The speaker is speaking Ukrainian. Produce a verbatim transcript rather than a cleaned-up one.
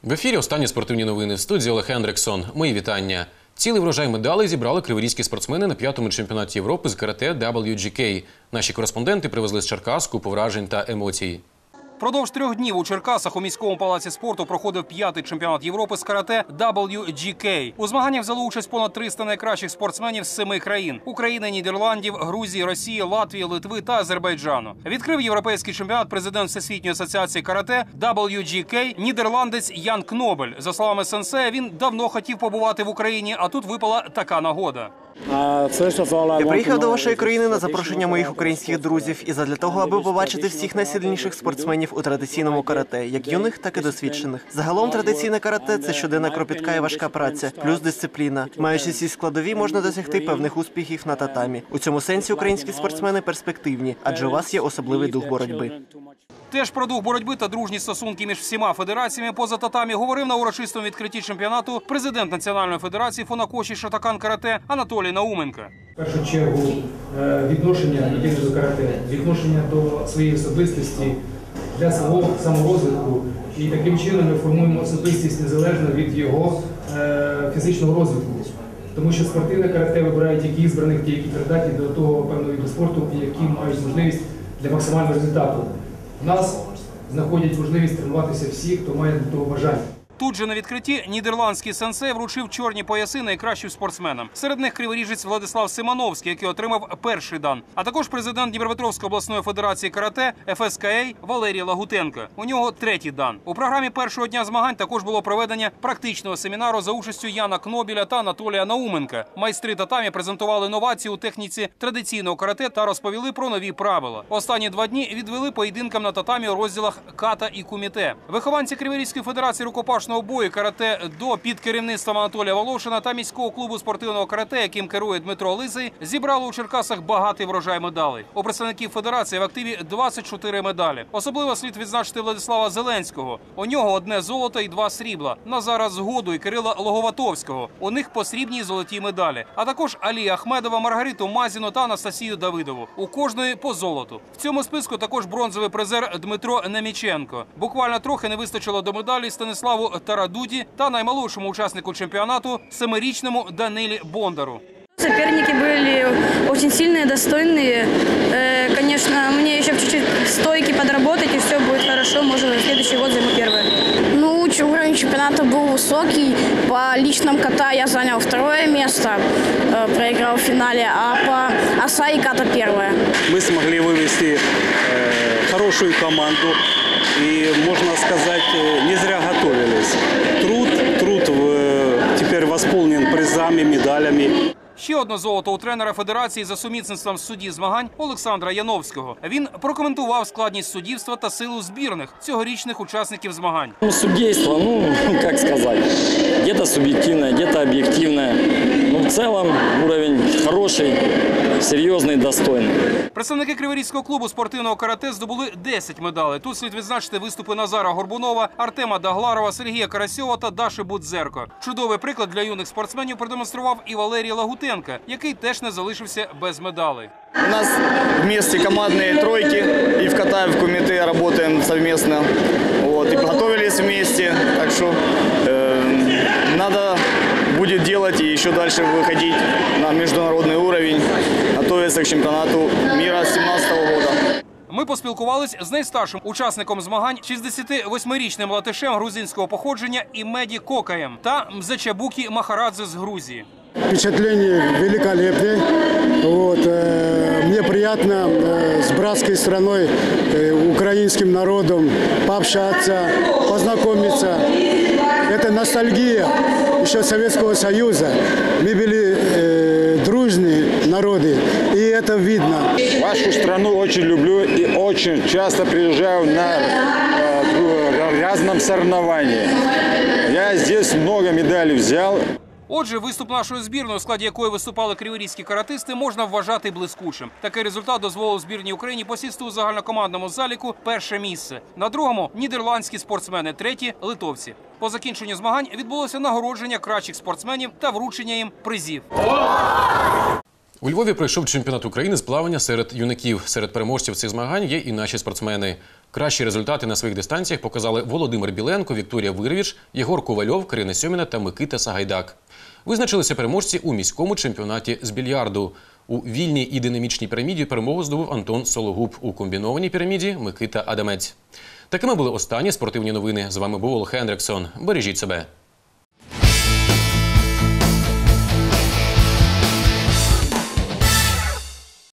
В ефірі останні спортивні новини. В студії Олег Ендриксон. Мої вітання. Цілий врожай медалей зібрали криворізькі спортсмени на п'ятому чемпіонаті Європи з карате дабл ю джі кей. Наші кореспонденти привезли з Черкас купу вражень та емоцій. Впродовж трьох днів у Черкасах у міському палаці спорту проходив п'ятий чемпіонат Європи з карате дабл ю джі кей. У змаганнях взяли участь понад триста найкращих спортсменів з семи країн – України, Нідерландів, Грузії, Росії, Латвії, Литви та Азербайджану. Відкрив європейський чемпіонат президент Всесвітньої асоціації карате дабл ю джі кей нідерландець Ян Кнобель. За словами сенсея, він давно хотів побувати в Україні, а тут випала така нагода. Я приїхав до вашої країни на запрошення моїх українських друзів і задля того, аби побачити всіх найсильніших спортсменів у традиційному карате, як юних, так і досвідчених. Загалом традиційне карате – це щоденна кропітка і важка праця, плюс дисципліна. Маючи ці складові, можна досягти певних успіхів на татамі. У цьому сенсі українські спортсмени перспективні, адже у вас є особливий дух боротьби. Теж про дух боротьби та дружні стосунки між всіма федераціями поза татамі говорив на урочистому відкритті чемпіонату президент Національної федерації Фунакоші Шотокан карате Анатолій Науменко. В першу чергу відношення людини до карате, відношення до своєї особистості для свого саморозвитку. І таким чином ми формуємо особистість незалежно від його фізичного розвитку. Тому що спортивне карате вибирає тільки збраних, ті, які придатні до того певного виду спорту, і які мають можливість для максимального результату. У нас знаходять можливість тренуватися всі, хто має до того бажання. Тут же на відкритті нідерландський сенсей вручив чорні пояси найкращим спортсменам. Серед них криворіжець Владислав Симановський, який отримав перший дан. А також президент Дніпропетровської обласної федерації карате еф ес ка ей Валерій Лагутенко. У нього третій дан. У програмі першого дня змагань також було проведення практичного семінару за участю Яна Кнобеля та Анатолія Науменка. Майстри татамі презентували новації у техніці традиційного карате та розповіли про нові правила. Останні два дні відвели поєдинкам на татамі у розділах ката і куміте. Вихованці Криворізької федерації рукопашного бою карате до під керівництвом Анатолія Волошина та міського клубу спортивного карате, яким керує Дмитро Лисий, зібрали у Черкасах багатий врожай медалей. У представників федерації в активі двадцять чотири медалі. Особливо слід відзначити Владислава Зеленського. У нього одне золото і два срібла. Назара Згоду і Кирила Логоватовського. У них по срібній золотій медалі. А також Алі Ахмедова, Маргариту Мазіну та Анастасію Давидову. У кожної по золоту. В цьому списку також бронзовий призер Дмитро Неміченко. Буквально трохи не вистачило до медалі Станиславу Тарадуді та наймолодшому учаснику чемпіонату – семирічному Данилі Бондару. Соперники были очень сильные, достойные. Конечно, мне еще чуть-чуть стойки подработать, и все будет хорошо. Может, в следующий год займу первое. Ну, уровень чемпионата был высокий. По личным ката я занял второе место, проиграл в финале, а по оса и ката первое. Мы смогли вывести э, хорошую команду. И, можно сказать, не зря готовились. Труд, труд теперь восполнен призами, медалями. Ще одне золото у тренера федерації за сумісництвом судді змагань Олександра Яновського. Він прокоментував складність суддівства та силу збірних цьогорічних учасників змагань. Суддівство, ну, як сказати, где-то суб'єктивне, где-то об'єктивне. Ну, в цілому рівень хороший, серйозний, достойний. Представники Криворізького клубу спортивного карате здобули десять медалей. Тут слід відзначити виступи Назара Горбунова, Артема Дагларова, Сергія Карасьова та Даши Будзерко. Чудовий приклад для юних спортсменів продемонстрував і Валерій Лагутенко, який теж не залишився без медалей. У нас вместе командные тройки, и в ката, и в кумите работаем совместно. Вот, и готовились вместе, так что э, надо будет делать и еще дальше выходить на международный уровень, готовиться к чемпионату мира семнадцатого года. Ми поспілкувались з найстаршим учасником змагань шістдесятивосьмирічним латишем грузинського походження Імеді Кокаєм та Мзечабукі Махарадзе з Грузії. Впечатление великолепное. Вот, э, мне приятно э, с братской страной, э, украинским народом пообщаться, познакомиться. Это ностальгия еще Советского Союза. Мы были э, дружные народы, и это видно. Вашу страну очень люблю и очень часто приезжаю на э, разном соревновании. Я здесь много медалей взял. Отже, виступ нашої збірної, у складі якої виступали криворізькі каратисти, можна вважати блискучим. Такий результат дозволив збірній Україні посісти у загальнокомандному заліку перше місце. На другому – нідерландські спортсмени, треті – литовці. По закінченню змагань відбулося нагородження кращих спортсменів та вручення їм призів. У Львові пройшов чемпіонат України з плавання серед юнаків. Серед переможців цих змагань є і наші спортсмени. Кращі результати на своїх дистанціях показали Володимир Біленко, Вікторія Вирвіч, Єгор Ковальов, Карина Сьоміна та Микита Сагайдак. Визначилися переможці у міському чемпіонаті з більярду. У вільній і динамічній піраміді перемогу здобув Антон Сологуб, у комбінованій піраміді – Микита Адамець. Такими були останні спортивні новини. З вами був Олег Хендриксон. Бережіть себе.